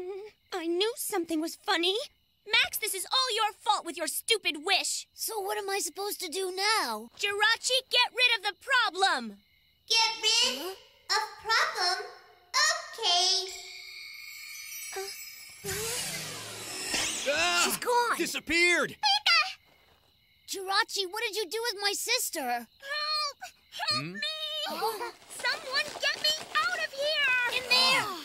I knew something was funny. Max, this is all your fault with your stupid wish. So what am I supposed to do now? Jirachi, get rid of the problem. Get rid of problem? Okay. She's gone. Disappeared! Jirachi, what did you do with my sister? Help! Help me! Someone get me out of here! In there!